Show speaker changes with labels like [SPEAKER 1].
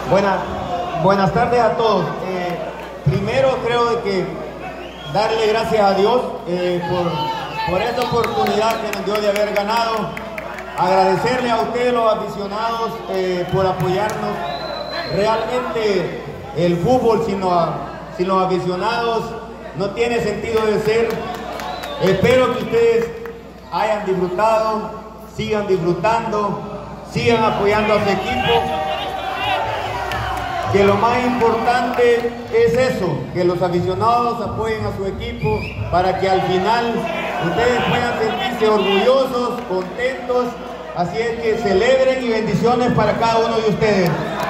[SPEAKER 1] Buenas tardes a todos. Primero creo que darle gracias a Dios por esta oportunidad que nos dio de haber ganado. Agradecerle a ustedes los aficionados por apoyarnos. Realmente el fútbol sin los aficionados no tiene sentido de ser. Espero que ustedes hayan disfrutado, sigan disfrutando, sigan apoyando a su equipo. Que lo más importante es eso, que los aficionados apoyen a su equipo para que al final ustedes puedan sentirse orgullosos, contentos. Así es que celebren y bendiciones para cada uno de ustedes.